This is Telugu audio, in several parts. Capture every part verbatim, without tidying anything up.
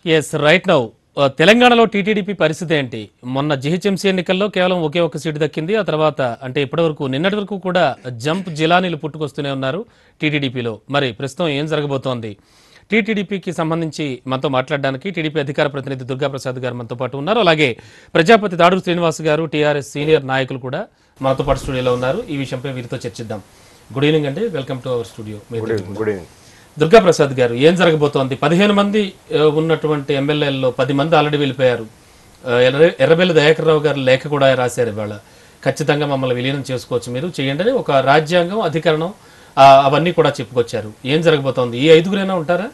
ఎస్ రైట్ నౌ తెలంగాణలో టీటీడీపీ పరిస్థితి ఏంటి? మొన్న జీహెచ్ఎంసీ ఎన్నికల్లో కేవలం ఒకే ఒక సీటు దక్కింది. ఆ తర్వాత అంటే ఇప్పటివరకు నిన్నటి వరకు కూడా జంప్ జిలానీలు పుట్టుకొస్తూనే ఉన్నారు టీటీడీపీలో. మరి ప్రస్తుతం ఏం జరగబోతోంది? టీటీడీపీకి సంబంధించి మనతో మాట్లాడడానికి టీడీపీ అధికార ప్రతినిధి దుర్గా ప్రసాద్ గారు మనతో పాటు ఉన్నారు. అలాగే ప్రజాపతి దాడుడు శ్రీనివాస్ గారు టీఆర్ఎస్ సీనియర్ నాయకులు కూడా మనతో పాటు స్టూడియోలో ఉన్నారు. ఈ విషయంపై వీరితో చర్చిద్దాం. గుడ్ ఈవినింగ్ అండి, welcome to our studio. Good evening Durga Prasad గారు, ఏం జరగబోతోంది? పదిహేను మంది ఉన్నటువంటి ఎమ్మెల్యేల్లో పది మంది ఆల్రెడీ వెళ్ళిపోయారు. ఎర్రబెల్లి దయాకర్ రావు గారు లేఖ కూడా రాశారు ఇవాళ. ఖచ్చితంగా మమ్మల్ని విలీనం చేసుకోవచ్చు, మీరు చేయండి అని ఒక రాజ్యాంగం అధికరణం అవన్నీ కూడా చెప్పుకొచ్చారు. ఏం జరగబోతోంది? ఈ ఐదుగురైనా ఉంటారా?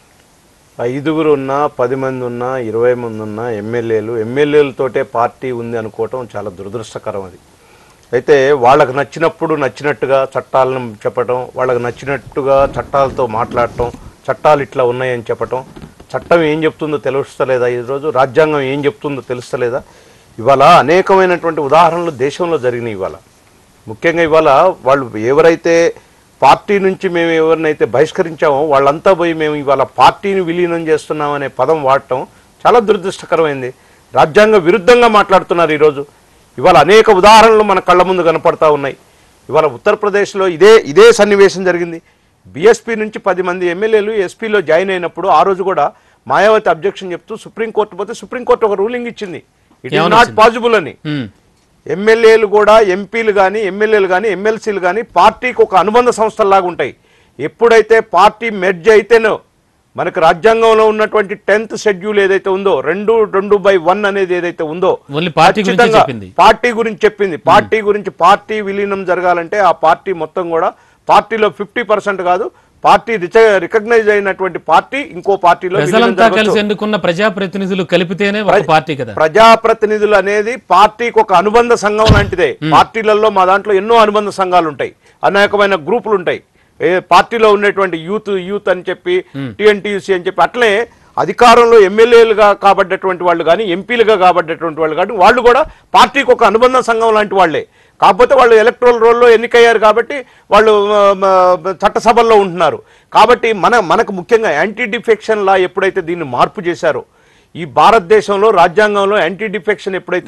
ఐదుగురు ఉన్నా, పది మంది ఉన్నా, ఇరవై మంది ఉన్నా ఎమ్మెల్యేలు ఎమ్మెల్యేలతోటే పార్టీ ఉంది అనుకోవటం చాలా దురదృష్టకరం. అది అయితే వాళ్ళకు నచ్చినప్పుడు నచ్చినట్టుగా చట్టాలను చెప్పటం, వాళ్ళకు నచ్చినట్టుగా చట్టాలతో మాట్లాడటం, చట్టాలు ఇట్లా ఉన్నాయని చెప్పటం, చట్టం ఏం చెప్తుందో తెలుస్తలేదా? ఈరోజు రాజ్యాంగం ఏం చెప్తుందో తెలుస్తలేదా? ఇవాళ అనేకమైనటువంటి ఉదాహరణలు దేశంలో జరిగినాయి. ఇవాళ ముఖ్యంగా ఇవాళ వాళ్ళు ఎవరైతే పార్టీ నుంచి మేము ఎవరినైతే బహిష్కరించామో వాళ్ళంతా పోయి మేము ఇవాళ పార్టీని విలీనం చేస్తున్నామనే పదం వాడటం చాలా దురదృష్టకరమైంది. రాజ్యాంగ విరుద్ధంగా మాట్లాడుతున్నారు ఈరోజు. ఇవాళ అనేక ఉదాహరణలు మన కళ్ళ ముందు కనపడతా ఉన్నాయి. ఇవాళ ఉత్తరప్రదేశ్లో ఇదే ఇదే సన్నివేశం జరిగింది. బీఎస్పీ నుంచి పది మంది ఎమ్మెల్యేలు ఎస్పీలో జాయిన్ అయినప్పుడు ఆ రోజు కూడా మాయావతి అబ్జెక్షన్ చెప్తూ సుప్రీంకోర్టు పోతే సుప్రీంకోర్టు ఒక రూలింగ్ ఇచ్చింది, ఇట్ ఈస్ నాట్ పాసిబుల్ అని. ఎమ్మెల్యేలు కూడా ఎంపీలు కానీ ఎమ్మెల్యేలు కానీ ఎమ్మెల్సీలు కానీ పార్టీకి ఒక అనుబంధ సంస్థల్లాగా ఉంటాయి. ఎప్పుడైతే పార్టీ మెర్జ్ అయితేనో మనకు రాజ్యాంగంలో ఉన్నటువంటి టెన్త్ షెడ్యూల్ ఏదైతే ఉందో రెండు రెండు బై వన్ అనేది ఏదైతే ఉందో ఖచ్చితంగా పార్టీ గురించి చెప్పింది. పార్టీ గురించి పార్టీ విలీనం జరగాలంటే ఆ పార్టీ మొత్తం కూడా పార్టీలో ఫిఫ్టీ పర్సెంట్ కాదు, పార్టీ రికగ్నైజ్ అయినటువంటి పార్టీ ఇంకో పార్టీలో ప్రజాప్రతినిధులు కలిపితేనే పార్టీ కదా. ప్రజాప్రతినిధులు అనేది పార్టీకి ఒక అనుబంధ సంఘం లాంటిదే. పార్టీలలో మా దాంట్లో ఎన్నో అనుబంధ సంఘాలు ఉంటాయి, అనేకమైన గ్రూపులు ఉంటాయి. పార్టీలో ఉన్నటువంటి యూత్ యూత్ అని చెప్పి టిఎన్టీయూసీ అని చెప్పి అట్లే అధికారంలో ఎమ్మెల్యేలుగా కాబడ్డటువంటి వాళ్ళు కానీ ఎంపీలుగా కాబడ్డటువంటి వాళ్ళు కానీ వాళ్ళు కూడా పార్టీకి ఒక అనుబంధ సంఘం లాంటి వాళ్లే. కాకపోతే వాళ్ళు ఎలక్ట్రల్ రోల్లో ఎన్నికయ్యారు కాబట్టి వాళ్ళు చట్టసభల్లో ఉంటున్నారు. కాబట్టి మన మనకు ముఖ్యంగా యాంటీ డిఫెక్షన్ లా ఎప్పుడైతే దీన్ని మార్పు చేశారో ఈ భారతదేశంలో రాజ్యాంగంలో యాంటీ డిఫెక్షన్ ఎప్పుడైతే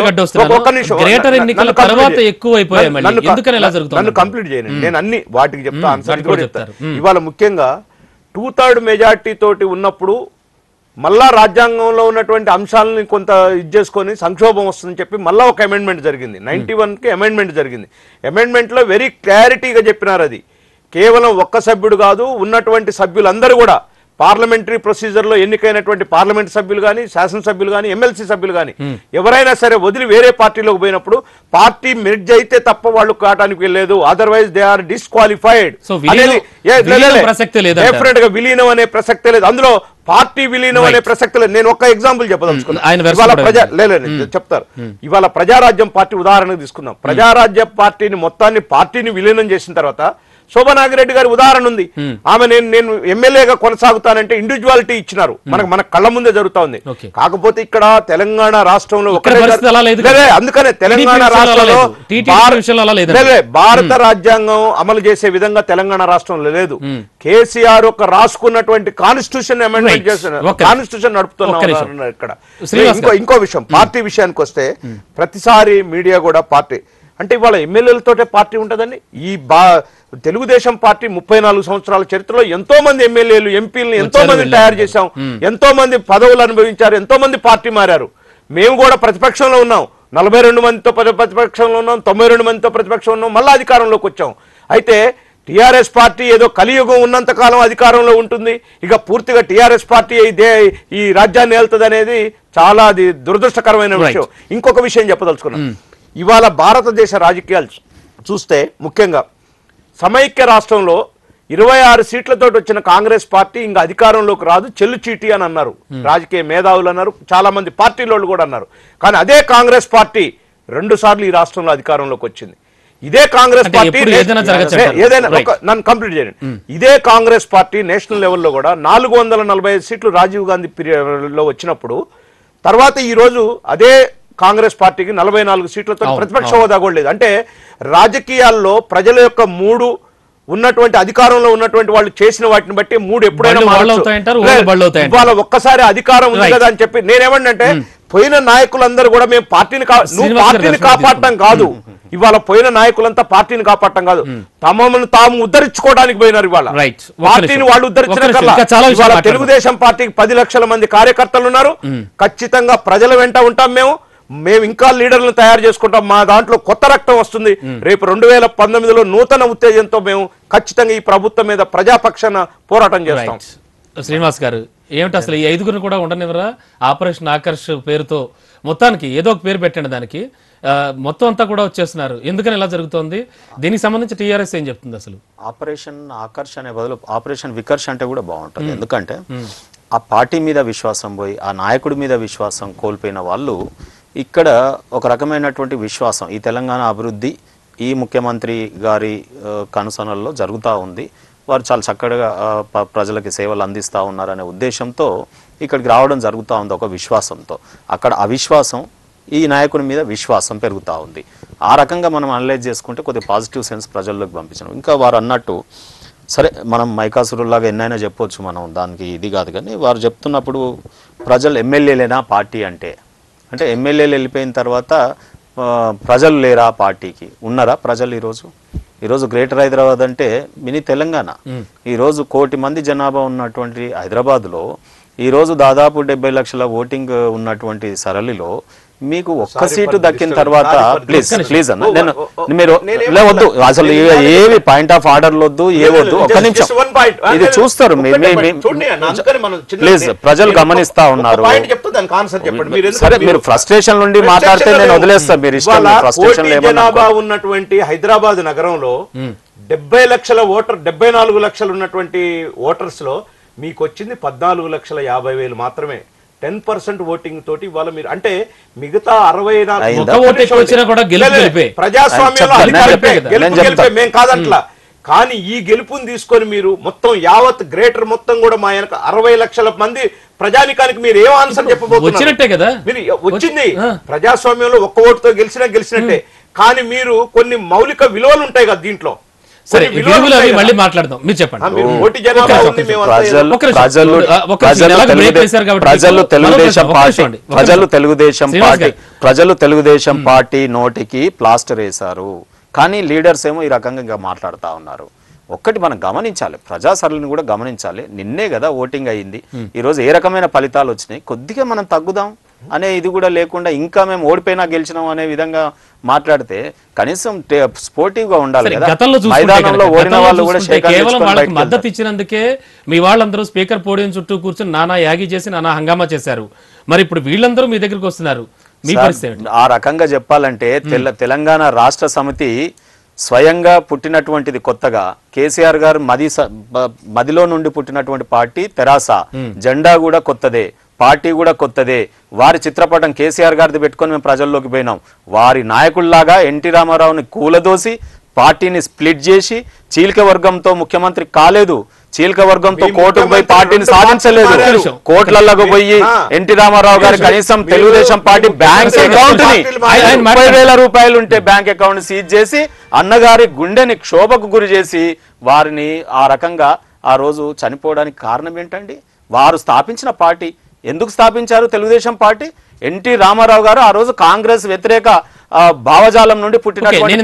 నన్ను కంప్లీట్ చేయండి, నేను అన్ని వాటికి చెప్తా, ఆన్సర్ కూడా చెప్తాను. ఇవాళ ముఖ్యంగా టూ థర్డ్ మెజార్టీ తోటి ఉన్నప్పుడు మళ్ళా రాజ్యాంగంలో ఉన్నటువంటి అంశాలని కొంత ఇది చేసుకొని సంక్షోభం వస్తుందని చెప్పి మళ్ళా ఒక అమెండ్మెంట్ జరిగింది. నైన్టీ వన్ కి అమెండ్మెంట్ జరిగింది. అమెండ్మెంట్ లో వెరీ క్లారిటీగా చెప్పినారు, అది కేవలం ఒక్క సభ్యుడు కాదు, ఉన్నటువంటి సభ్యులందరూ కూడా పార్లమెంటరీ ప్రొసీజర్ లో ఎన్నికైనటువంటి పార్లమెంట్ సభ్యులు కానీ శాసనసభ్యులు కానీ ఎమ్మెల్సీ సభ్యులు కానీ ఎవరైనా సరే వదిలి వేరే పార్టీలోకి పోయినప్పుడు పార్టీ మెర్జ్ అయితే తప్ప వాళ్ళు కావడానికి వెళ్ళలేదు, అదర్వైజ్ దే ఆర్ డిస్క్వాలిఫైడ్ అనేది డెఫినెట్ గా విలీనం అనే ప్రసక్తే లేదు. అందులో పార్టీ విలీనం అనే ప్రసక్తి లేదు. నేను ఒక ఎగ్జాంపుల్ చెప్పదలుచుకున్నాను. ఇవాళ ప్రజా లేదు చెప్తారు ఇవాళ ప్రజారాజ్యం పార్టీ ఉదాహరణకు తీసుకుందాం. ప్రజారాజ్యం పార్టీని మొత్తాన్ని పార్టీని విలీనం చేసిన తర్వాత శోభా నాగిరెడ్డి గారి ఉదాహరణ ఉంది. ఆమె నేను నేను ఎమ్మెల్యేగా కొనసాగుతానంటే ఇండివిజువాలిటీ ఇచ్చినారు, మనకు మన కళ్ళ ముందే జరుగుతా ఉంది. కాకపోతే ఇక్కడ తెలంగాణ రాష్ట్రంలో అందుకనే తెలంగాణ రాష్ట్రంలో భారత రాజ్యాంగం అమలు చేసే విధంగా తెలంగాణ రాష్ట్రంలో లేదు. కేసీఆర్ ఒక రాసుకున్నటువంటి కాన్స్టిట్యూషన్ అమెండ్మెంట్ చేస్తున్నారు, కాన్స్టిట్యూషన్ నడుపుతున్నారు ఇక్కడ. ఇంకో ఇంకో విషయం, పార్టీ విషయానికి వస్తే ప్రతిసారి మీడియా కూడా పార్టీ అంటే ఇవాళ ఎమ్మెల్యేలతోటే పార్టీ ఉంటుందండి. ఈ బా తెలుగుదేశం పార్టీ ముప్పై నాలుగు సంవత్సరాల చరిత్రలో ఎంతో మంది ఎమ్మెల్యేలు ఎంపీలను ఎంతో మంది తయారు చేశాం, ఎంతో మంది పదవులు అనుభవించారు, ఎంతో మంది పార్టీ మారారు. మేము కూడా ప్రతిపక్షంలో ఉన్నాం, నలభై రెండు మందితో ప్రతిపక్షంలో ఉన్నాం, తొంభై రెండు మందితో ప్రతిపక్షంలో ఉన్నాం, మళ్ళీ అధికారంలోకి వచ్చాం. అయితే టీఆర్ఎస్ పార్టీ ఏదో కలియుగం ఉన్నంత కాలం అధికారంలో ఉంటుంది, ఇక పూర్తిగా టీఆర్ఎస్ పార్టీ ఇదే ఈ రాజ్యాన్ని ఏల్తుంది అనేది చాలా అది దురదృష్టకరమైన విషయం. ఇంకొక విషయం చెప్పదలుచుకున్నాం. ఇవాళ భారతదేశ రాజకీయాలు చూస్తే ముఖ్యంగా సమైక్య రాష్ట్రంలో ఇరవై ఆరు సీట్లతో వచ్చిన కాంగ్రెస్ పార్టీ ఇంకా అధికారంలోకి రాదు, చెల్లు చీటీ అని అన్నారు రాజకీయ మేధావులు, అన్నారు చాలా మంది పార్టీలోళ్ళు కూడా అన్నారు. కానీ అదే కాంగ్రెస్ పార్టీ రెండు సార్లు ఈ రాష్ట్రంలో అధికారంలోకి వచ్చింది. ఇదే కాంగ్రెస్ పార్టీ ఏదైనా నన్ను కంప్లీట్ చేయండి. ఇదే కాంగ్రెస్ పార్టీ నేషనల్ లెవెల్లో కూడా నాలుగు వందల నలభై ఐదు సీట్లు రాజీవ్ గాంధీ పీరియడ్ లో వచ్చినప్పుడు తర్వాత ఈ రోజు అదే కాంగ్రెస్ పార్టీకి నలభై నాలుగు సీట్లతో ప్రతిపక్ష హోదా కూడా లేదు. అంటే రాజకీయాల్లో ప్రజల యొక్క మూడు ఉన్నటువంటి అధికారంలో ఉన్నటువంటి వాళ్ళు చేసిన వాటిని బట్టి మూడు ఎప్పుడైనా ఇవాళ ఒక్కసారి అధికారం ఉంది కదా అని చెప్పి నేనేమంటే పోయిన నాయకులందరూ కూడా మేము పార్టీని నువ్వు పార్టీని కాపాడటం కాదు, ఇవాళ పోయిన నాయకులంతా పార్టీని కాపాడటం కాదు, తమను తాము ఉద్ధరించుకోవడానికి పోయినారు. ఇవాళ పార్టీని వాళ్ళు ఉద్ధరించిన ఇవాళ తెలుగుదేశం పార్టీకి పది లక్షల మంది కార్యకర్తలు ఉన్నారు. ఖచ్చితంగా ప్రజల వెంట ఉంటాం మేము మేము ఇంకా లీడర్లను తయారు చేసుకుంటాం. మా దాంట్లో కొత్త రక్తం వస్తుంది. రేపు రెండు వేల పంతొమ్మిదిలో నూతన ఉత్తేజంతో మేము ఖచ్చితంగా ఈ ప్రభుత్వం మీద ప్రజాపక్షాన పోరాటం చేస్తాం. శ్రీనివాస్ గారు ఏమిటి అసలు ఈ ఐదుగురిని కూడా ఉండనివరా? ఆపరేషన్ ఆకర్ష్ పేరుతో మొత్తానికి ఏదో ఒక పేరు పెట్టండి దానికి, మొత్తం అంతా కూడా వచ్చేస్తున్నారు. ఎందుకని ఇలా జరుగుతోంది? దీనికి సంబంధించి టీఆర్ఎస్ ఏం చెప్తుంది? అసలు ఆపరేషన్ ఆకర్ష్ అనే బదులు ఆపరేషన్ వికర్ష్ అంటే కూడా బాగుంటుంది. ఎందుకంటే ఆ పార్టీ మీద విశ్వాసం పోయి ఆ నాయకుడి మీద విశ్వాసం కోల్పోయిన వాళ్ళు ఇక్కడ ఒక రకమైనటువంటి విశ్వాసం ఈ తెలంగాణ అభివృద్ధి ఈ ముఖ్యమంత్రి గారి కనుసనల్లో జరుగుతూ ఉంది, వారు చాలా చక్కగా ప్రజలకి సేవలు అందిస్తూ ఉన్నారనే ఉద్దేశంతో ఇక్కడికి రావడం జరుగుతూ ఉంది. ఒక విశ్వాసంతో అక్కడ అవిశ్వాసం, ఈ నాయకుని మీద విశ్వాసం పెరుగుతూ ఉంది. ఆ రకంగా మనం అనలైజ్ చేసుకుంటే కొద్దిగా పాజిటివ్ సెన్స్ ప్రజల్లోకి పంపించడం. ఇంకా వారు అన్నట్టు సరే మనం మైకాసురులాగా ఎన్నైనా చెప్పొచ్చు, మనం దానికి ఇది కాదు. కానీ వారు చెప్తున్నప్పుడు ప్రజలు ఎమ్మెల్యేలేనా పార్టీ అంటే అంటే ఎమ్మెల్యేలు వెళ్ళిపోయిన తర్వాత ప్రజలు లేరా పార్టీకి? ఉన్నారా ప్రజలు? ఈరోజు ఈరోజు గ్రేటర్ హైదరాబాద్ అంటే మినీ తెలంగాణ. ఈరోజు కోటి మంది జనాభా ఉన్నటువంటి హైదరాబాద్లో ఈరోజు దాదాపు డెబ్బై లక్షల ఓటింగ్ ఉన్నటువంటి సరళిలో మీకు ఒక్క సీటు దక్కిన తర్వాత ప్లీజ్ ప్లీజ్ అన్న నేను మీరు వద్దు అసలు ఏవి పాయింట్ ఆఫ్ ఆర్డర్ వద్దు, ఏ వద్దు, ఒక్క నిమిషం ఇది చూస్తారు ప్లీజ్. ప్రజలు గమనిస్తా ఉన్నారు. సరే మీరు ఫ్రస్ట్రేషన్ నుండి మాట్లాడితే నేను వదిలేస్తాను, మీరు ఇష్టం. ఫ్రస్ట్రేషన్ జనాభా ఉన్నటువంటి హైదరాబాద్ నగరంలో డెబ్బై లక్షల ఓటర్ డెబ్బై నాలుగు లక్షలు ఉన్నటువంటి ఓటర్స్ లో మీకు వచ్చింది పద్నాలుగు లక్షల యాభై వేలు మాత్రమే. టెన్ పర్సెంట్ ఓటింగ్ తోటి ఇవాళ మీరు అంటే మిగతా అరవై ప్రజాస్వామ్యంలో మేం కాదంట్లా, కానీ ఈ గెలుపుని తీసుకొని మీరు మొత్తం యావత్ గ్రేటర్ మొత్తం కూడా మా వెనక అరవై లక్షల మంది ప్రజానికానికి మీరు ఏం ఆన్సర్ చెప్పబోతున్నట్టే కదా. మీరు వచ్చింది ప్రజాస్వామ్యంలో ఒక్క ఓటుతో గెలిచినా గెలిచినట్టే, కానీ మీరు కొన్ని మౌలిక విలువలు ఉంటాయి కదా దీంట్లో. సరే మళ్ళీ మాట్లాడదాం, మీరు చెప్పండి. ప్రజలు తెలుగుదేశం పార్టీ ప్రజలు తెలుగుదేశం పార్టీ ప్రజలు తెలుగుదేశం పార్టీ నోటికి ప్లాస్టర్ వేశారు, కానీ లీడర్స్ ఏమో ఈ రకంగా ఇంకా మాట్లాడుతూ ఉన్నారు. ఒక్కటి మనం గమనించాలి, ప్రజా సరళిని కూడా గమనించాలి. నిన్నే కదా ఓటింగ్ అయ్యింది, ఈరోజు ఏ రకమైన ఫలితాలు వచ్చినాయి, కొద్దిగా మనం తగ్గుదాం అనే ఇది కూడా లేకుండా ఇంకా మేము ఓడిపోయినా గెలిచినాం అనే విధంగా మాట్లాడితే కనీసం స్పోర్టివ్ గా ఉండాలి కదా. మైదానంలో ఓడిన వాళ్ళు కూడా కేవలం వాళ్ళకి మద్దతు ఇచ్చినందుకే మీ వాళ్ళందరూ స్పీకర్ పోడియం చుట్టూ కూర్చొని నానా యాగి చేసి నానా హంగామా చేశారు. మరి ఇప్పుడు వీళ్ళందరూ మీ దగ్గరికి వస్తున్నారు, మీ పరిస్థితి ఆ రకంగా చెప్పాలంటే తెలంగాణ రాష్ట్ర సమితి స్వయంగా పుట్టినటువంటిది కొత్తగా. కేసీఆర్ గారు మది మదిలో నుండి పుట్టినటువంటి పార్టీ తెరాస, జెండా కూడా కొత్తదే, పార్టీ కూడా కొత్తదే. వారి చిత్రపటం కేసీఆర్ గారిది పెట్టుకొని మేము ప్రజల్లోకి పోయినాం. వారి నాయకుల్లాగా ఎన్టీ రామారావుని కూలదోసి పార్టీని స్ప్లిట్ చేసి చీలిక వర్గంతో ముఖ్యమంత్రి కాలేదు, చీలిక వర్గంతో కోర్టుకు పోయి పార్టీని సాధించలేదు. కోట్లకు పోయి ఎన్టీ రామారావు గారి కనీసం తెలుగుదేశం పార్టీ బ్యాంక్ అకౌంట్ ని ముప్పై వేల రూపాయలు ఉంటే బ్యాంక్ అకౌంట్ సీజ్ చేసి అన్నగారి గుండెని క్షోభకు గురి చేసి వారిని ఆ రకంగా ఆ రోజు చనిపోవడానికి కారణం ఏంటండి? వారు స్థాపించిన పార్టీ. ఎందుకు స్థాపించారు తెలుగుదేశం పార్టీ? ఎన్టీ రామారావు గారు ఆ రోజు కాంగ్రెస్ వ్యతిరేక భావజాలం నుండి పుట్టినటువంటి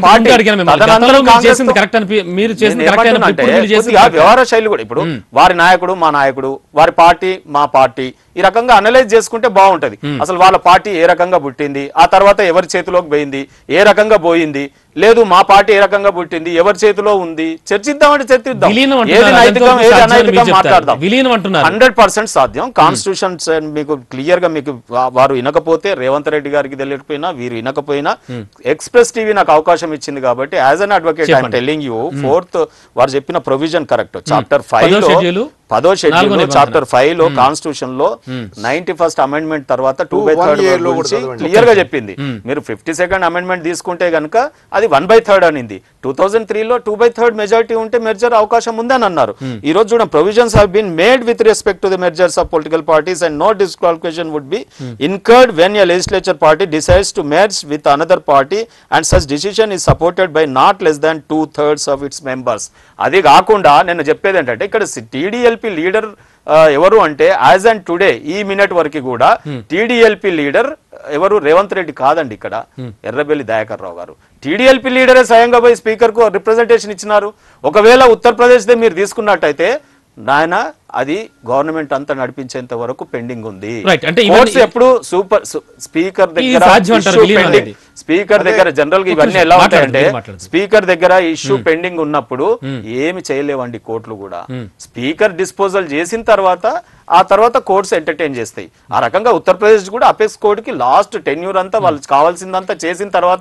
వ్యవహార శైలి కూడా. ఇప్పుడు వారి నాయకుడు మా నాయకుడు, వారి పార్టీ మా పార్టీ, ఈ రకంగా అనలైజ్ చేసుకుంటే బాగుంటది. అసలు వాళ్ళ పార్టీ ఏ రకంగా పుట్టింది, ఆ తర్వాత ఎవరి చేతిలోకి పోయింది, ఏ రకంగా పోయింది, లేదు మా పార్టీ ఏ రకంగా పుట్టింది, ఎవరి చేతిలో ఉంది, చర్చిద్దామంటే చర్చిద్దాం. ఏది నైతికం ఏది అనైతికం మాట్లాడదాం. హండ్రెడ్ పర్సెంట్ సాధ్యం. కాన్స్టిట్యూషన్ మీకు క్లియర్ గా మీకు వారు వినకపోతే, రేవంత్ రెడ్డి గారికి తెలియకపోయినా, వీరు వినకపోయినా, ఎక్స్ప్రెస్ టీవీ నాకు అవకాశం ఇచ్చింది కాబట్టి as an advocate I'm telling you, fourth వారు చెప్పిన ప్రొవిజన్ కరెక్ట్. చాప్టర్ ఫైవ్ లో పదో షెడ్యూల్ చాప్టర్ ఫైవ్ లో కాన్స్టిట్యూషన్ లో నైన్టీ ఫస్ట్ అమెండ్మెంట్ తర్వాత టూ బై థర్డ్ గురించి క్లియర్ గా చెప్పింది. మీరు ఫిఫ్టీ సెకండ్ అమెండ్మెంట్ తీసుకుంటే గనుక అది వన్ బై థర్డ్ అనింది. టూ థౌసండ్ త్రీ లో టూ బై థర్డ్ మెజారిటీ ఉంటే మెర్జర్ అవకాశం ఉందని అన్నారు. ఈ రోజు చూడండి, provisions have been made with respect to the mergers of political parties and no disqualification would be incurred when a legislature party decides to merge with another party and such decision is supported by not less than two thirds of its members. అది కాకుండా నేను చెప్పేది ఏంటంటే ఇక్కడ టీడీఎల్పీ లీడర్ ఎవరు అంటే యాజ్ అండ్ టుడే ఈ మినిట్ వరకు కూడా టీడీఎల్పీ లీడర్ ఎవరు రేవంత్ రెడ్డి కాదండి, ఇక్కడ ఎర్రబెల్లి దయాకర్ రావు గారు. టీడీఎల్పీ లీడరే స్వయంగా పోయి స్పీకర్ కు రిప్రజెంటేషన్ ఇచ్చినారు. ఒకవేళ ఉత్తరప్రదేశ్ దే మీరు తీసుకున్నట్టయితే నాయన అది గవర్నమెంట్ అంతా నడిపించేంత వరకు పెండింగ్ ఉంది. ఎప్పుడు సూపర్ స్పీకర్ దగ్గర స్పీకర్ దగ్గర జనరల్ గా ఇవన్నీ ఎలా ఉంటాయంటే స్పీకర్ దగ్గర ఇష్యూ పెండింగ్ ఉన్నప్పుడు ఏమి చేయలేవండి కోర్టులు కూడా. స్పీకర్ డిస్పోజల్ చేసిన తర్వాత ఆ తర్వాత కోర్ట్స్ ఎంటర్టైన్ చేస్తాయి. ఆ రకంగా ఉత్తరప్రదేశ్ కూడా అపెక్స్ కోర్ట్ కి లాస్ట్ టెన్యూర్ అంతా వాళ్ళు కావాల్సిందంతా చేసిన తర్వాత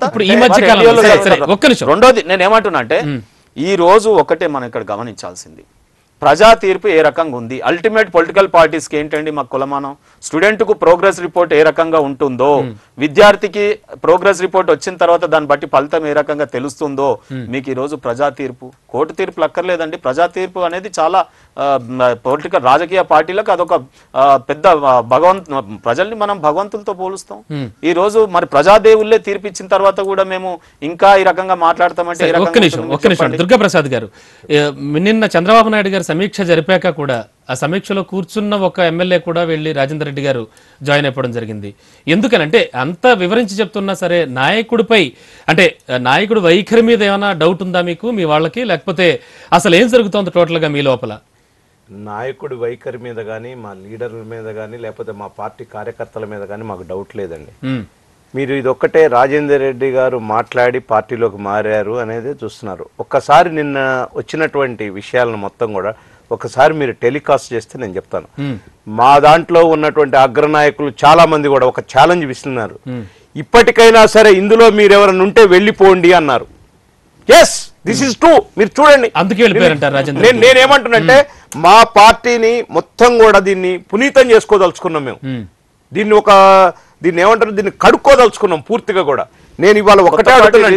రెండోది నేను ఏమంటున్నా అంటే ఈ రోజు ఒకటే మనం ఇక్కడ గమనించాల్సింది, ప్రజా తీర్పు ఏ రకంగా ఉంది. అల్టిమేట్ పొలిటికల్ పార్టీస్కి ఏంటండి మా కులమానం, స్టూడెంట్ కు ప్రోగ్రెస్ రిపోర్ట్ ఏ రకంగా ఉంటుందో, విద్యార్థికి ప్రోగ్రెస్ రిపోర్ట్ వచ్చిన తర్వాత దాన్ని బట్టి ఫలితం ఏ రకంగా తెలుస్తుందో మీకు ఈ రోజు ప్రజా తీర్పు, కోర్టు తీర్పులు అక్కర్లేదండి. ప్రజా తీర్పు అనేది చాలా పొలిటికల్ రాజకీయ పార్టీలకు అదొక పెద్ద భగవంత్ ప్రజల్ని మనం భగవంతులతో పోలుస్తాం. ఈ రోజు మరి ప్రజాదేవుల్లే తీర్పు ఇచ్చిన తర్వాత కూడా మేము ఇంకా ఈ రకంగా మాట్లాడతామంటే దుర్గా ప్రసాద్ గారు, నిన్న చంద్రబాబు నాయుడు గారు సమీక్ష జరిపాక కూడా ఆ సమీక్షలో కూర్చున్న ఒక ఎమ్మెల్యే కూడా వెళ్లి రాజేందర్ రెడ్డి గారు జాయిన్ అయిపోవడం జరిగింది. ఎందుకనంటే అంత వివరించి చెప్తున్నా సరే నాయకుడిపై అంటే నాయకుడు వైఖరి మీద ఏమైనా డౌట్ ఉందా మీకు మీ వాళ్ళకి, లేకపోతే అసలు ఏం జరుగుతోంది టోటల్ గా మీ లోపల? నాయకుడి వైఖరి మీద కానీ మా లీడర్ల మీద కానీ లేకపోతే మా పార్టీ కార్యకర్తల మీద కానీ మాకు డౌట్ లేదండి. మీరు ఇదొక్కటే రాజేందర్ రెడ్డి గారు మాట్లాడి పార్టీలోకి మారారు అనేది చూస్తున్నారు. ఒక్కసారి నిన్న వచ్చినటువంటి విషయాలను మొత్తం కూడా ఒకసారి మీరు టెలికాస్ట్ చేస్తే నేను చెప్తాను. మా దాంట్లో ఉన్నటువంటి అగ్రనాయకులు చాలా మంది కూడా ఒక ఛాలెంజ్ విస్తున్నారు, ఇప్పటికైనా సరే ఇందులో మీరు ఎవరైనా ఉంటే వెళ్ళిపోండి అన్నారు. Yes, this is true. మీరు చూడండి, అందుకే వెళ్ళిపోయారంటారు. నేనేమంటున్నంటే మా పార్టీని మొత్తం కూడా దీన్ని పునీతం చేసుకోదలుచుకున్నాం మేము. దీన్ని ఒక దీన్ని ఏమంటారు దీన్ని కడుక్కోదలుచుకున్నాం పూర్తిగా కూడా. నేను ఇవాళ ఒకటే అడుగుతున్నా,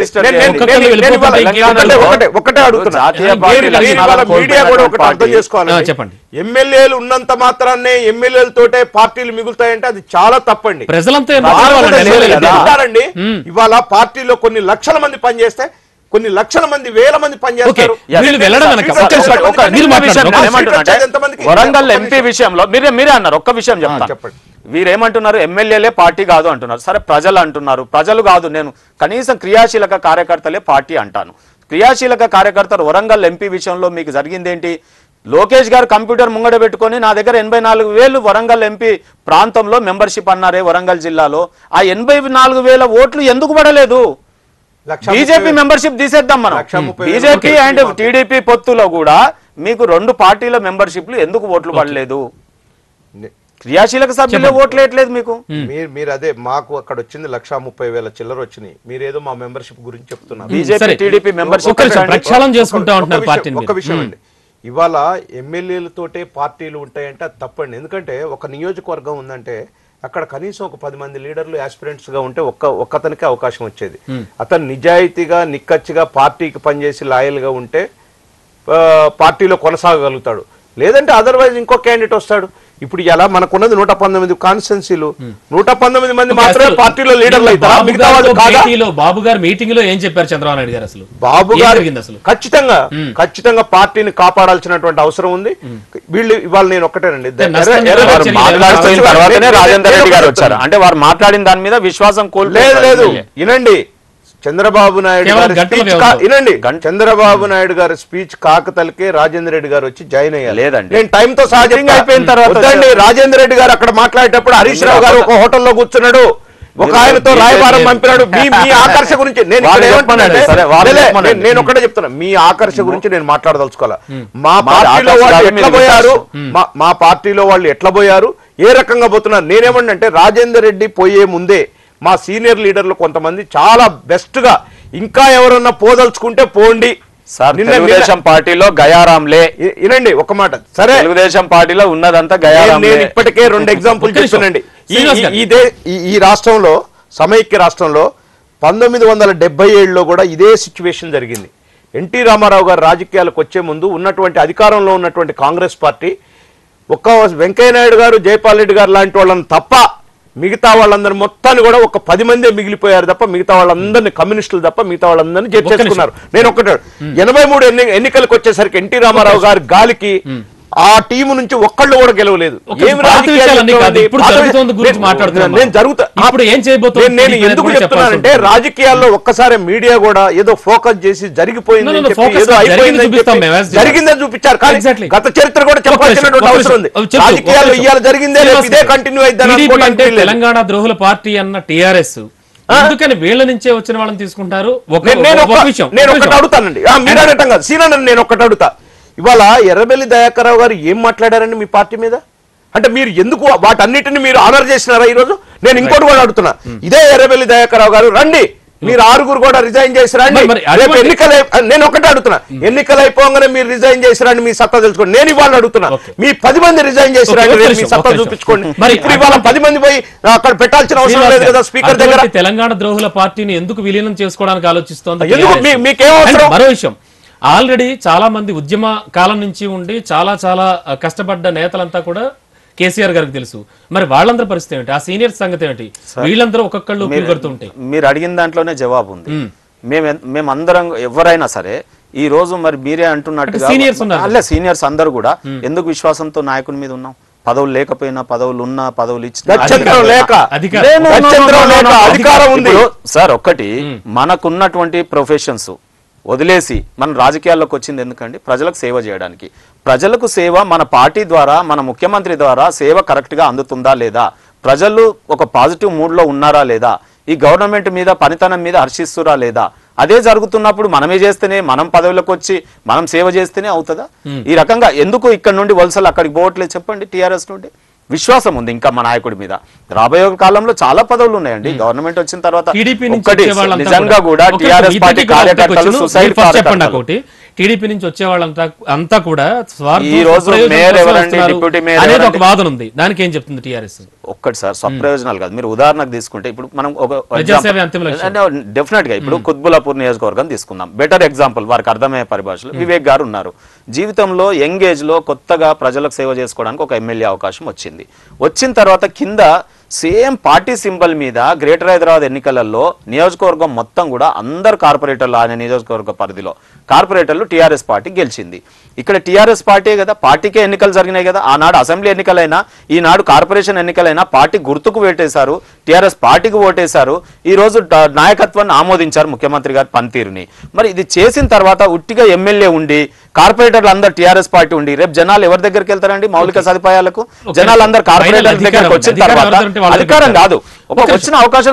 ఒకటే అడుగుతున్నా, మీడియా కూడా ఒకటి అర్థం చేసుకోవాలి. చెప్పండి, ఎమ్మెల్యేలు ఉన్నంత మాత్రాన్నే ఎమ్మెల్యేలతోటే పార్టీలు మిగులుతాయంటే అది చాలా తప్పండి. ప్రజలంతారండి ఇవాళ పార్టీలో కొన్ని లక్షల మంది పనిచేస్తే కొన్ని లక్షల మంది వేల మంది పనిచేస్తారు. వరంగల్ ఎంపీ విషయంలో మీరే మీరే అన్నారు, ఒక్క విషయం చెప్పండి. వీరేమంటున్నారు, ఎమ్మెల్యేలే పార్టీ కాదు అంటున్నారు. సరే ప్రజలు అంటున్నారు, ప్రజలు కాదు, నేను కనీసం క్రియాశీలక కార్యకర్తలే పార్టీ అంటాను. క్రియాశీలక కార్యకర్తలు వరంగల్ ఎంపీ విషయంలో మీకు జరిగిందేంటి? లోకేష్ గారు కంప్యూటర్ ముంగడ పెట్టుకొని నా దగ్గర ఎనభై నాలుగు వేలు వరంగల్ ఎంపీ ప్రాంతంలో మెంబర్షిప్ అన్నారే వరంగల్ జిల్లాలో, ఆ ఎనభై నాలుగు వేల ఓట్లు ఎందుకు పడలేదు? బీజేపీ మెంబర్షిప్ తీసేద్దాం మనం. బీజేపీ అండ్ టీడీపీ పొత్తులో కూడా మీకు రెండు పార్టీల మెంబర్షిప్లు ఎందుకు ఓట్లు పడలేదు? క్రియాశీలక సభ్యులే ఓట్లేయట్లేదు మీకు. మీరు అదే మాకు అక్కడ వచ్చింది లక్షా ముప్పై వేల చిల్లర వచ్చినాయి, మీరేదో మా మెంబర్షిప్ గురించి చెప్తున్నారు. బీజేపీ టీడీపీ మెంబర్షిప్ ఒక విషయం అండి, ఇవాళ ఎమ్మెల్యేలతోటే పార్టీలు ఉంటాయంటే అది తప్పండి. ఎందుకంటే ఒక నియోజకవర్గం ఉందంటే అక్కడ కనీసం ఒక పది మంది లీడర్లు ఆస్పిరెంట్స్ గా ఉంటే ఒక్క ఒక్కతనికే అవకాశం వచ్చేది. అతను నిజాయితీగా నిక్కచ్చిగా పార్టీకి పనిచేసి లాయల్ గా ఉంటే పార్టీలో కొనసాగలుగుతాడు. లేదంటే అదర్వైజ్ ఇంకో క్యాండిడేట్ వస్తాడు. ఇప్పుడు ఇలా మనకున్నది నూట పంతొమ్మిది కాన్స్టిట్యున్సీలు, నూట పంతొమ్మిది మంది మాత్రమే పార్టీలో లీడర్లు అవుతారు. బాబు గారు మీటింగ్ లో ఏం చెప్పారు చంద్రబాబు నాయుడు గారు? అసలు బాబు గారు ఖచ్చితంగా ఖచ్చితంగా పార్టీని కాపాడాల్సినటువంటి అవసరం ఉంది. వీళ్ళు ఇవాళ నేను ఒక్కటేనండి, రాజేందర్ రెడ్డి గారు వచ్చారు అంటే వారు మాట్లాడిన దాని మీద విశ్వాసం కోల్పోలేదు. లేదు వినండి, చంద్రబాబు నాయుడు గారి స్పీచ్ వినండి చంద్రబాబు నాయుడు గారి స్పీచ్ కాకతలకే రాజేందర్ రెడ్డి గారు వచ్చి జాయిన్ అయ్యారు. లేదండి, నేను టైం తో సహజ అయిపోయిన తర్వాత రాజేందర్ రెడ్డి గారు అక్కడ మాట్లాడేటప్పుడు హరీష్ రావు గారు ఒక హోటల్లో కూర్చున్నాడు, ఒక ఆయనతో రాయబారం పంపినాడు. మీ మీ ఆకర్ష గురించి నేను నేను ఒకటే చెప్తున్నా, మీ ఆకర్ష గురించి నేను మాట్లాడదలుచుకోవాలా. మా పార్టీలో వాళ్ళు ఎట్లా పోయారు, మా పార్టీలో వాళ్ళు ఎట్లా పోయారు, ఏ రకంగా పోతున్నారు. నేనేమంటే రాజేందర్ రెడ్డి పోయే ముందే మా సీనియర్ లీడర్లు కొంతమంది చాలా బెస్ట్ గా ఇంకా ఎవరన్నా పోదలుచుకుంటే పోండి, సార్ తెలుగుదేశం పార్టీలో గయారాంలే వినండి ఒక మాట. సరే, తెలుగుదేశం పార్టీలో ఉన్నదంతా గయారాం. నేను ఇప్పటికే రెండు ఎగ్జాంపుల్ చెప్తానండి. ఇదే ఈ రాష్ట్రంలో సమైక్య రాష్ట్రంలో పంతొమ్మిది వందల డెబ్బై ఏడులో కూడా ఇదే సిచ్యువేషన్ జరిగింది. ఎన్టీ రామారావు గారు రాజకీయాలకు వచ్చే ముందు ఉన్నటువంటి అధికారంలో ఉన్నటువంటి కాంగ్రెస్ పార్టీ ఒక్క వెంకయ్యనాయుడు గారు, జయపాల్ రెడ్డి గారు లాంటి వాళ్ళని తప్ప మిగతా వాళ్ళందరూ మొత్తాన్ని కూడా ఒక పది మందే మిగిలిపోయారు తప్ప మిగతా వాళ్ళందరినీ కమ్యూనిస్టులు తప్ప మిగతా వాళ్ళందరినీ చేర్చేసుకున్నారు. నేను ఒకటి ఎనభై మూడు ఎన్ని ఎన్నికలకు వచ్చేసరికి ఎన్టీ రామారావు గారి గాలికి ఆ టీము నుంచి ఒక్కళ్ళు కూడా గెలవలేదు. నేను ఎందుకు చెప్తున్నానంటే రాజకీయాల్లో ఒక్కసారి మీడియా కూడా ఏదో ఫోకస్ చేసి జరిగిపోయింది ఏదో అయిపోయింది జరిగిందని చూపించారు. కానీ గత చరిత్ర కూడా చెప్పాల్సినటువంటి అవసరం ఉంది. రాజకీయాల్లో ఇవాళ జరిగిందే ఇదే కంటిన్యూ అయితే తెలంగాణ ద్రోహుల పార్టీ అన్న టీఆర్ఎస్ అందుకని వీళ్ళ నుంచే వచ్చిన వాళ్ళని తీసుకుంటారు. నేను ఒకటి అడుగుతానండి, మీరు అడగటం కాదు సీనా, నేను ఒకటి అడుగుతా. ఇవాళ ఎర్రబెల్లి దయాకర్రావు గారు ఏం మాట్లాడారండి మీ పార్టీ మీద? అంటే మీరు ఎందుకు వాటన్నిటిని మీరు ఆనర్ చేసినారా ఈరోజు? నేను ఇంకోటి కూడా అడుగుతున్నా, ఇదే ఎర్రబెల్లి దయాకర్రావు గారు రండి, మీరు ఆరుగురు కూడా రిజైన్ చేసిరండి, రేపు ఎన్నికలు నేను ఒకటే అడుగుతున్నా, ఎన్నికలు అయిపోగానే మీరు రిజైన్ చేసిరండి, మీ సత్తా తెలుసుకోండి. నేను ఇవాళ అడుగుతున్నా, మీ పది మంది రిజైన్ చేసిరండి, మీ సత్తా చూపించుకోండి. మరి ఇప్పుడు ఇవాళ పది మంది పోయి అక్కడ పెట్టాల్సిన అవసరం లేదు కదా స్పీకర్ దగ్గర. తెలంగాణ ద్రోహుల పార్టీని ఎందుకు విలీనం చేసుకోవడానికి ఆలోచిస్తోంది? మీకేమో మరో విషయం, ఆల్రెడీ చాలా మంది ఉద్యమ కాలం నుంచి ఉండి చాలా చాలా కష్టపడ్డ నేతలంతా కూడా కేసీఆర్ గారికి తెలుసు. మరి వాళ్ళందరూ పరిస్థితి ఏంటి? ఆ సీనియర్ సంగతి ఏంటి? వీళ్ళందరూ ఒక్కొక్కళ్ళు కడుతుంటాయి. మీరు అడిగిన దాంట్లోనే జవాబు ఉంది. మేము మేమందరం ఎవరైనా సరే ఈ రోజు మరి మీరే అంటున్నట్టుగా సీనియర్స్ ఉన్నారు, అల్లే సీనియర్స్ అందరూ కూడా ఎందుకు విశ్వాసంతో నాయకుని మీద ఉన్నాం? పదవులు లేకపోయినా పదవులు ఉన్నా పదవులు ఇచ్చిన సార్ ఒక్కటి మనకున్నటువంటి ప్రొఫెషన్స్ వదిలేసి మనం రాజకీయాల్లోకి వచ్చింది ఎందుకండి? ప్రజలకు సేవ చేయడానికి. ప్రజలకు సేవ మన పార్టీ ద్వారా మన ముఖ్యమంత్రి ద్వారా సేవ కరెక్ట్గా అందుతుందా లేదా? ప్రజలు ఒక పాజిటివ్ మూడ్లో ఉన్నారా లేదా? ఈ గవర్నమెంట్ మీద పనితనం మీద హర్షిస్తురా లేదా? అదే జరుగుతున్నప్పుడు మనమే చేస్తేనే, మనం పదవులకు వచ్చి మనం సేవ చేస్తేనే అవుతుందా? ఈ రకంగా ఎందుకు ఇక్కడ నుండి వలసలు అక్కడికి పోవట్లేదు చెప్పండి? టీఆర్ఎస్ నుండి విశ్వాసం ఉంది ఇంకా మా నాయకుడి మీద. రాబోయే కాలంలో చాలా పదవులు ఉన్నాయండి. గవర్నమెంట్ వచ్చిన తర్వాత నిజంగా కూడా టీఆర్ఎస్ పార్టీ కార్యకర్తలు సూసైడ్ చెప్పండి ఒకటి, టీడీపీ నుంచి వచ్చే వాళ్ళంతా అంతా కూడా ఈ రోజు మేయర్ ఎవరండి, డిప్యూటీ మేయర్ ఒక వాదన ఉంది, దానికి ఏం చెప్తుంది టీఆర్ఎస్? ఒక్కటి సార్ స్వప్రయోజనాలు కాదు. మీరు ఉదాహరణకు తీసుకుంటే ఇప్పుడు మనం ఒక డెఫినెట్ గా ఇప్పుడు కుత్బులాపూర్ నియోజకవర్గం తీసుకుందాం. బెటర్ ఎగ్జాంపుల్, వారికి అర్థమయ్యే పరిభాషలో వివేక్ గారు ఉన్నారు. జీవితంలో యంగ్ ఏజ్ లో కొత్తగా ప్రజలకు సేవ చేసుకోవడానికి ఒక ఎమ్మెల్యే అవకాశం వచ్చింది. వచ్చిన తర్వాత కింద సేమ్ పార్టీ సింబల్ మీద గ్రేటర్ హైదరాబాద్ ఎన్నికలలో నియోజకవర్గం మొత్తం కూడా అందరు కార్పొరేటర్లు, ఆయన నియోజకవర్గ పరిధిలో కార్పొరేటర్లు టీఆర్ఎస్ పార్టీ గెలిచింది. ఇక్కడ టీఆర్ఎస్ పార్టీ కదా, పార్టీకే ఎన్నికలు జరిగినాయి కదా. ఆనాడు అసెంబ్లీ ఎన్నికలైనా ఈనాడు కార్పొరేషన్ ఎన్నికలైనా పార్టీ గుర్తుకు ఓటేశారు, టీఆర్ఎస్ పార్టీకి ఓటేశారు. ఈ రోజు నాయకత్వాన్ని ఆమోదించారు ముఖ్యమంత్రి గారి పనితీరుని. మరి ఇది చేసిన తర్వాత ఉట్టిగా ఎమ్మెల్యే ఉండి కార్పొరేటర్లు అందరు టీఆర్ఎస్ పార్టీ ఉండి రేపు జనాలు ఎవరి దగ్గరికి వెళ్తారండి? మౌలిక సదుపాయాలకు జనాలు అందరు కార్పొరేటర్ల దగ్గరికి వచ్చిన తర్వాత అధికారం కాదు, ఒక వచ్చిన అవకాశం.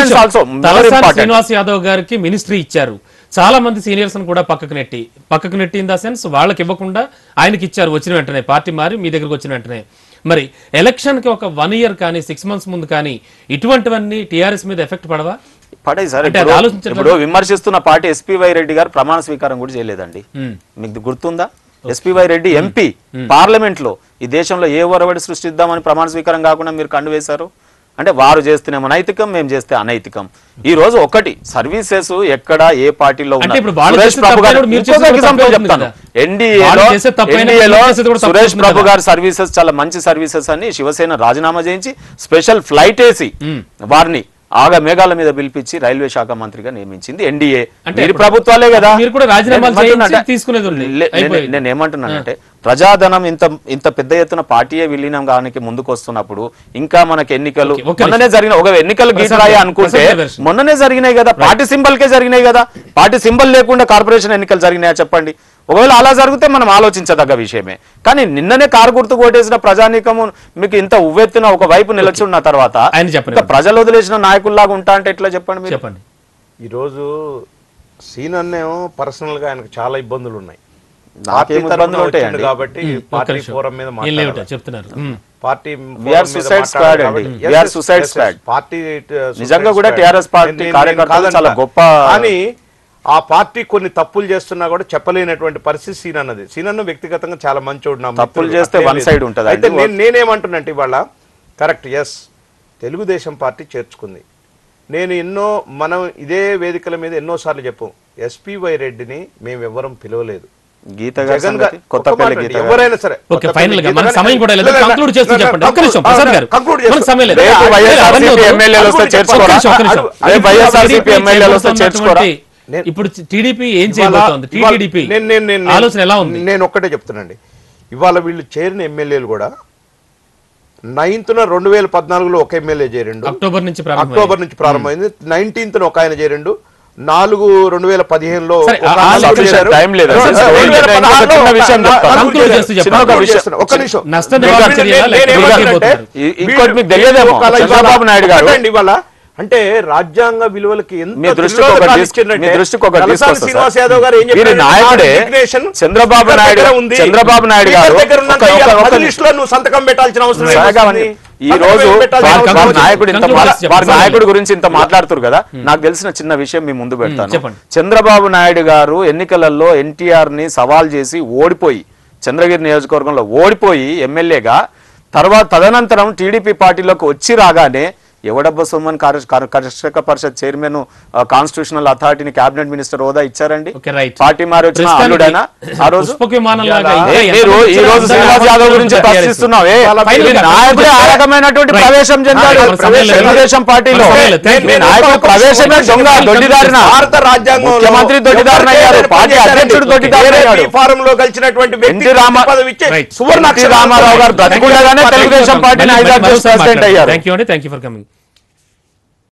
శ్రీనివాస్ యాదవ్ గారికి మినిస్ట్రీ ఇచ్చారు, చాలా మంది సీనియర్స్ కూడా పక్కకు నెట్టి పక్కకు నెట్టి ఇన్ ద సెన్స్ వాళ్ళకి ఇవ్వకుండా ఆయనకి ఇచ్చారు వచ్చిన వెంటనే, పార్టీ మారి మీ దగ్గరకు వచ్చిన వెంటనే. మరి ఎలక్షన్ కి ఒక వన్ ఇయర్ కానీ సిక్స్ మంత్స్ ముందు కానీ ఇటువంటివన్నీ టీఆర్ఎస్ మీద ఎఫెక్ట్ పడవా? పడే సార్. ఇప్పుడు విమర్శిస్తున్న పార్టీ ఎస్పీవై రెడ్డి గారు ప్రమాణ స్వీకారం కూడా చేయలేదండి, మీకు గుర్తుందా? ఎస్పీవై రెడ్డి ఎంపీ పార్లమెంట్ లో ఈ దేశంలో ఏ ఒరవడి సృష్టిద్దామని ప్రమాణ స్వీకారం కాకుండా మీరు కండు వేశారు. అంటే వారు చేస్తేనేమో నైతికం, మేము చేస్తే అనైతికం. ఈ రోజు ఒకటి సర్వీసెస్ ఎక్కడ ఏ పార్టీలో సురేష్ ప్రభు గారు చెప్తాను, ఎన్డీఏలో ఎన్డీఏలో సురేష్ ప్రభు గారి సర్వీసెస్ చాలా మంచి సర్వీసెస్ అని శివసేన రాజీనామా చేయించి స్పెషల్ ఫ్లైట్ వేసి వారిని ఆగా మేఘాల మీద పిలిపించి రైల్వే శాఖ మంత్రిగా నియమించింది ఎన్డీఏ. మీరు ప్రభుత్వాలే కదా. నేను ఏమంటున్నానంటే ప్రజాధనం ఇంత ఇంత పెద్ద ఎత్తున పార్టీయే విలీనం కానికి ముందుకు వస్తున్నప్పుడు ఇంకా మనకి ఎన్నికలు మొన్ననే జరిగిన ఒక ఎన్నికలు గీతరాయి అనుకుంటే మొన్ననే జరిగినాయి కదా, పార్టీ సింబల్ కే జరిగినాయి కదా. పార్టీ సింబల్ లేకుండా కార్పొరేషన్ ఎన్నికలు జరిగినాయా చెప్పండి? ఒకవేళ అలా జరిగితే మనం ఆలోచించదగ్గ విషయమే. కానీ నిన్ననే కారు గుర్తు కొట్టేసిన ప్రజానీకము మీకు ఇంత ఉవ్వెత్తున ఒక వైపు నిలిచి ఉన్న తర్వాత ప్రజలు వదిలేసిన నాయకుల్లాగా ఉంటా అంటే ఎట్లా చెప్పండి మీరు? చెప్పండి. ఈరోజు సీన్ అన్నేమో పర్సనల్ గా ఆయనకు చాలా ఇబ్బందులు ఉన్నాయి, నాకేం ఇబ్బందులు ఉంటాయండి కాబట్టి పార్టీ ఫోరం మీద చెప్తున్నారు. పార్టీ పార్టీ నిజంగా కూడా టీఆర్ఎస్ పార్టీ కార్యకర్తలు చాలా గొప్ప. కానీ ఆ పార్టీ కొన్ని తప్పులు చేస్తున్నా కూడా చెప్పలేనటువంటి పరిస్థితి సీనన్నది. సీనన్న వ్యక్తిగతంగా చాలా మంచోడు, నా తప్పులు చేస్తే వన్ సైడ్ ఉంటుంది. అయితే నేను నేనేమంటున్నాంటే ఇవాళ కరెక్ట్, ఎస్ తెలుగుదేశం పార్టీ చేర్చుకుంది. నేను ఎన్నో మనం ఇదే వేదికల మీద ఎన్నోసార్లు చెప్పాం, ఎస్పీవై రెడ్డిని మేము ఎవ్వరం పిలవలేదు. గీత గారు కొత్తపల్లి గీత ఎవరైనా సరే ఓకే ఫైనల్ గా మన సమయం కూడా లేదు, కంక్లూడ్ చేస్తూ చెప్పండి. ఒక్క నిమిషం ప్రసాద్ గారు, మనకు సమయం లేదు. వైఎస్ఆర్సీపీ ఎమ్మెల్యేలు వస్తే చేర్చుకోరా? అదే వైఎస్ఆర్సీపీ ఎమ్మెల్యేలు వస్తే చేర్చుకోరా? ఇప్పుడు టీడీపీ ఏం చేయబోతోంది? టీడీపీ ఆలోచన ఎలా ఉంది? నేను ఒక్కటే చెప్తున్నానండి, ఇవాళ వీళ్ళు చేరిన ఎమ్మెల్యేలు కూడా నైన్త్న రెండు వేల పద్నాలుగులో ఒక ఎమ్మెల్యే చేరిండు, అక్టోబర్ నుంచి అక్టోబర్ నుంచి ప్రారంభమైంది. నైన్టీన్త్ ఒక ఆయన చేరిండు, నాలుగు రెండు వేల పదిహేనులో చంద్రబాబు నాయుడు గారు ఇవాళ అంటే రాజ్యాంగ విలువలకి శ్రీనివాస్ యాదవ్ గారు నాయకుడే చంద్రబాబు నాయుడు చంద్రబాబు నాయుడు గారు నువ్వు సంతకం పెట్టాల్సిన అవసరం. ఈ రోజు నాయకుడు ఇంత వారి నాయకుడి గురించి ఇంత మాట్లాడుతారు కదా, నాకు తెలిసిన చిన్న విషయం మీ ముందు పెడతాను. చంద్రబాబు నాయుడు గారు ఎన్నికలలో ఎన్టీఆర్ ని సవాల్ చేసి ఓడిపోయి, చంద్రగిరి నియోజకవర్గంలో ఓడిపోయి ఎమ్మెల్యేగా, తర్వాత తదనంతరం టీడీపీ పార్టీలోకి వచ్చి రాగానే ఎవడబ్బ సోమన్ కర్షక పరిషత్ చైర్మన్ కాన్స్టిట్యూషనల్ అథారిటీని క్యాబినెట్ మినిస్టర్ హోదా ఇచ్చారండి. పార్టీ మారి వచ్చిన అల్లుడైనా ఆ రోజు ఈ రోజు శ్రీనివాస్ యాదవ్ గురించి ప్రశ్నిస్తున్నావే, నాయకుడే ఆ రకమైనటువంటి ప్రవేశం చెందాడు తెలుగుదేశం పార్టీలో. నాయకుడు ప్రవేశమే దొంగ, దొడ్డిదారిన భారత రాజ్యాంగం ముఖ్యమంత్రి దొడ్డిదారిన అయ్యారు, పార్టీ అధ్యక్షుడు దొడ్డిదారిన అయ్యాడు. ఫారంలో కలిసినటువంటి ఎన్టీ రామారావు గారు బ్రతికుండగానే తెలుగుదేశం పార్టీని ఐదారు ప్రెసిడెంట్ అయ్యారు. థ్యాంక్ యూ అండి, థ్యాంక్ యూ ఫర్ కమింగ్.